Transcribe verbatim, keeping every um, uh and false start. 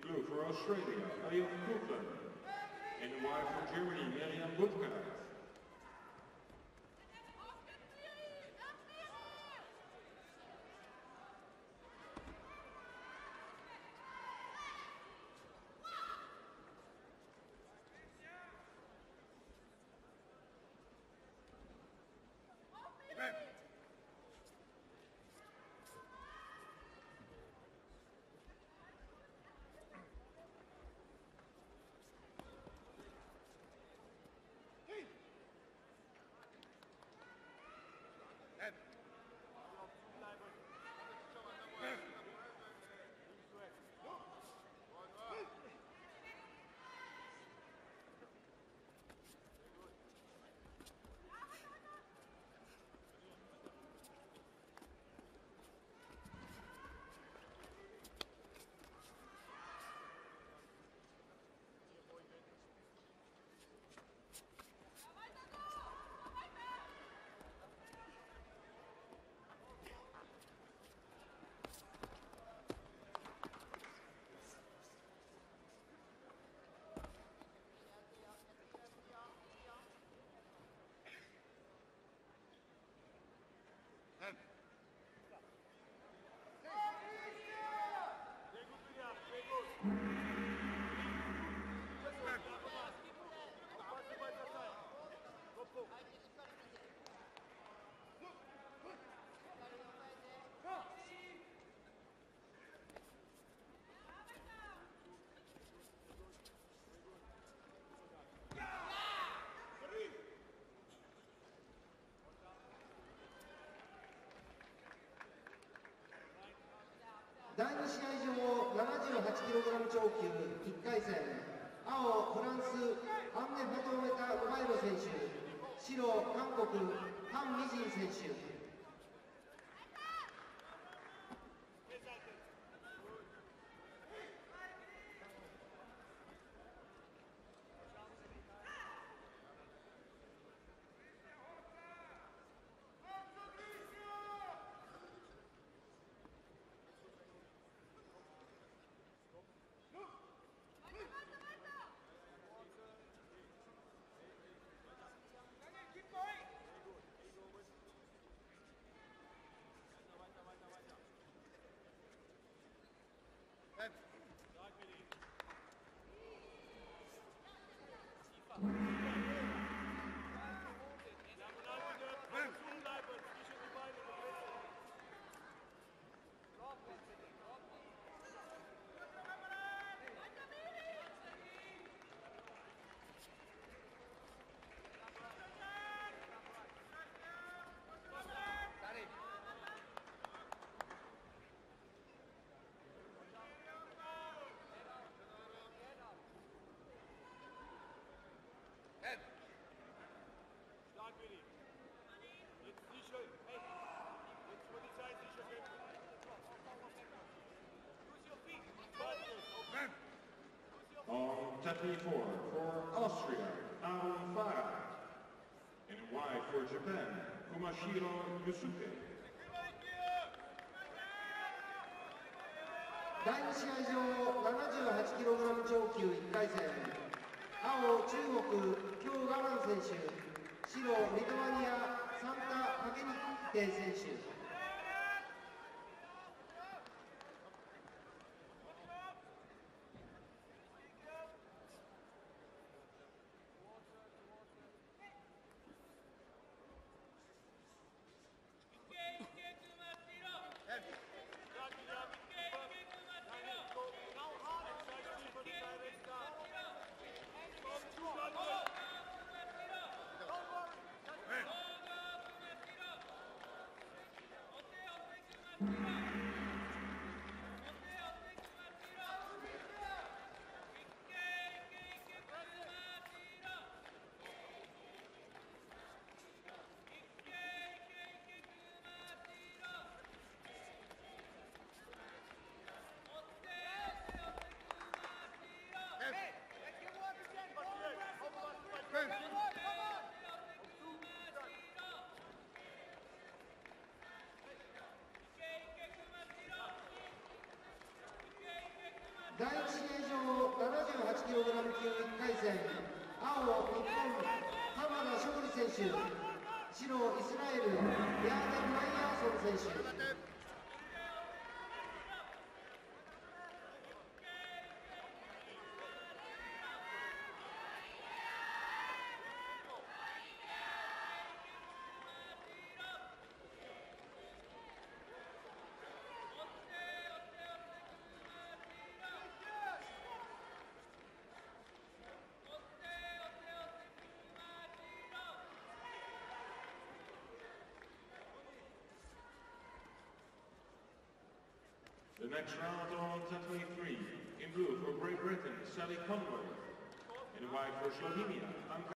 Blue for Australia, Ayub Copeland. In the white for Germany, Miriam Budka. だいに試合上 ななじゅうはちキログラム 超級いっかい戦、青フランスアンネ・ファトーメタ・ゴバイロ選手、白韓国ハン・ミジン選手。 On thirty-four for Austria, Aaron Farah. In white for Japan, Kumashiro Yusuke. だいに試合上 ななじゅうはちキログラム 超級いっかい戦、青中国姜我慢選手、白リトアニアサンタ・パケニテ選手。だいいち試合ログラム級いっかい戦、青、日本、浜田勝利選手、白、イスラエル、ヤーデン・マイヤーソン選手。 The next round on ten twenty-three, in blue for Great Britain, Sally Conway. In white for Slovenia,